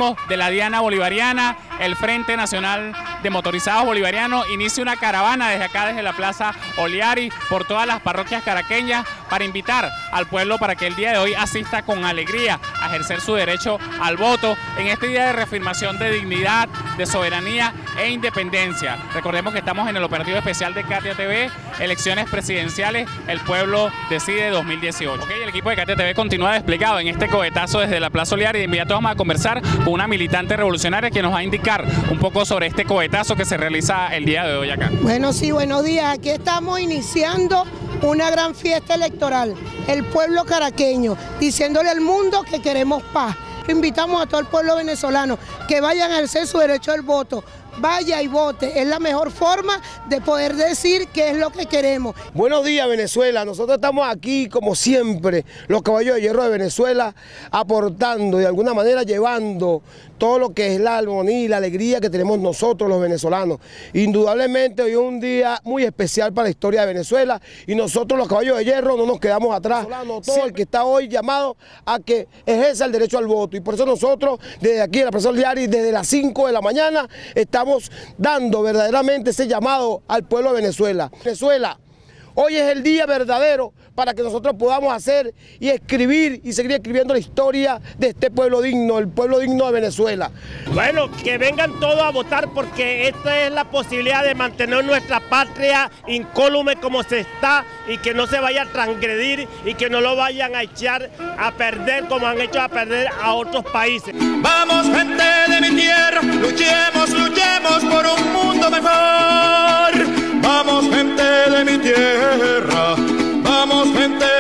decimos, de la Diana Bolivariana, el Frente Nacional de Motorizados Bolivarianos inicia una caravana desde acá, desde la Plaza Oliari, por todas las parroquias caraqueñas, para invitar al pueblo para que el día de hoy asista con alegría a ejercer su derecho al voto en este día de reafirmación de dignidad, de soberanía e independencia. Recordemos que estamos en el operativo especial de Katia TV, elecciones presidenciales, el pueblo decide 2018. El equipo de Katia TV continúa desplegado en este cohetazo desde la Plaza Oliari. De inmediato vamos a conversar con una militante revolucionaria que nos va a indicar un poco sobre este cohetazo que se realiza el día de hoy acá. Bueno, sí, buenos días. Aquí estamos iniciando una gran fiesta electoral, el pueblo caraqueño, diciéndole al mundo que queremos paz. Invitamos a todo el pueblo venezolano que vayan a ejercer su derecho al voto. Vaya y vote, es la mejor forma de poder decir qué es lo que queremos. Buenos días, Venezuela. Nosotros estamos aquí, como siempre, los caballos de hierro de Venezuela, aportando, de alguna manera llevando todo lo que es la armonía y la alegría que tenemos nosotros los venezolanos. Indudablemente hoy es un día muy especial para la historia de Venezuela y nosotros los caballos de hierro no nos quedamos atrás. Todo el que está hoy llamado a que ejerza el derecho al voto, y por eso nosotros desde aquí en la Plaza Oliari, desde las 5 de la mañana, estamos dando verdaderamente ese llamado al pueblo de Venezuela. Venezuela, hoy es el día verdadero para que nosotros podamos hacer y escribir y seguir escribiendo la historia de este pueblo digno, el pueblo digno de Venezuela. Bueno, que vengan todos a votar, porque esta es la posibilidad de mantener nuestra patria incólume como se está, y que no se vaya a transgredir y que no lo vayan a echar a perder como han hecho a perder a otros países. Vamos, gente de mi tierra, luchemos, luchemos por un mundo mejor. Vamos, gente de mi tierra, vamos, gente